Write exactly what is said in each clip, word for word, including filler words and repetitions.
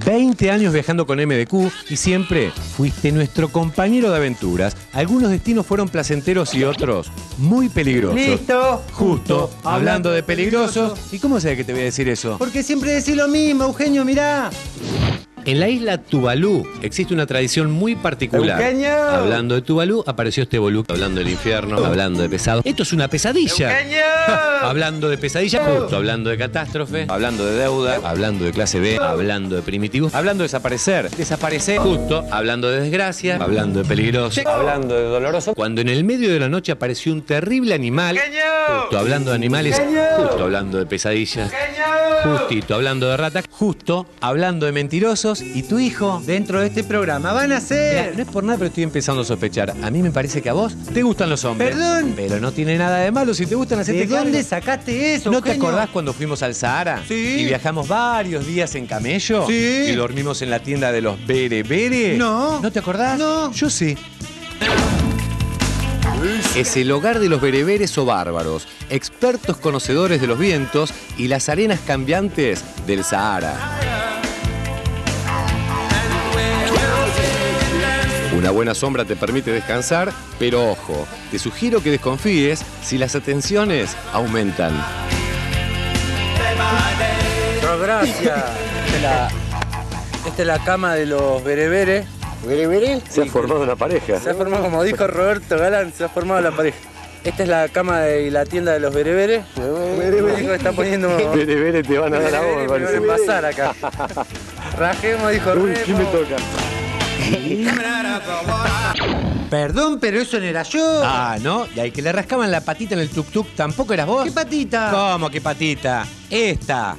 veinte años viajando con M D Q y siempre fuiste nuestro compañero de aventuras. Algunos destinos fueron placenteros y otros muy peligrosos. Listo. Justo, hablando de peligrosos. ¿Y cómo sabes que te voy a decir eso? Porque siempre decís lo mismo, Eugenio, mirá. En la isla Tuvalu existe una tradición muy particular. ¡Eugenio! Hablando de Tuvalu, apareció este boludo hablando del infierno, hablando de pesado. Esto es una pesadilla. ¡Eugenio! Hablando de pesadilla, justo, hablando de catástrofe, hablando de deuda, hablando de clase B, hablando de primitivos, hablando de desaparecer, desaparecer, justo, hablando de desgracia, hablando de peligroso, hablando de doloroso. Cuando en el medio de la noche apareció un terrible animal, ¡Eugenio! justo hablando de animales, ¡Eugenio! justo hablando de pesadillas, ¡Eugenio! justito hablando de ratas, justo hablando de mentirosos. Y tu hijo, Dentro de este programa van a ser... mira, no es por nada, pero estoy empezando a sospechar. A mí me parece que a vos te gustan los hombres. Perdón. Pero no tiene nada de malo si te gustan hacerte ¿De dónde cargo. sacaste eso, ¿No te Eugenio? acordás cuando fuimos al Sahara? Sí. Y viajamos varios días en camello. Sí. Y dormimos en la tienda de los berebere. No. ¿No te acordás? No. Yo sí. Es el hogar de los bereberes o bárbaros, expertos conocedores de los vientos y las arenas cambiantes del Sahara. Una buena sombra te permite descansar, pero ojo, te sugiero que desconfíes si las atenciones aumentan. No, gracias. Esta es la, esta es la cama de los bereberes. ¿Berebere? Se ha formado una pareja. Se ha formado, como dijo Roberto Galán, se ha formado la pareja. Esta es la cama de, y la tienda de los bereberes. Me dijo que está poniendo... Berebere te van a dar a vos, me Berebere, me van a parece. pasar acá. Rajemos, dijo Uy, Remo. ¿quién me toca? Perdón, pero eso no era yo. Ah, ¿no? Y al que le rascaban la patita en el tuk-tuk, ¿tampoco eras vos? ¿Qué patita? ¿Cómo qué patita? Esta.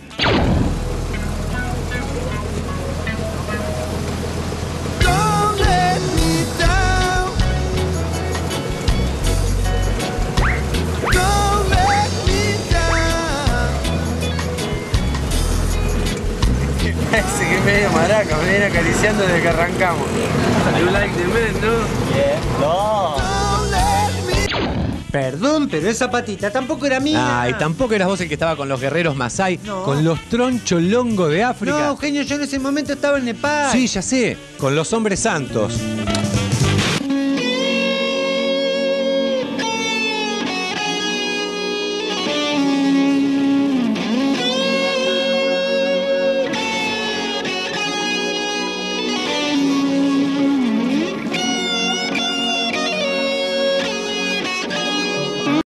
Ese que es medio maraca, me viene acariciando desde que arrancamos. You like the men, ¿no? No. Perdón, pero esa patita tampoco era mía. Ah, y tampoco eras vos el que estaba con los guerreros Masái, No. con los troncholongos de África. No, Eugenio, yo en ese momento estaba en Nepal. Sí, ya sé, con los hombres santos.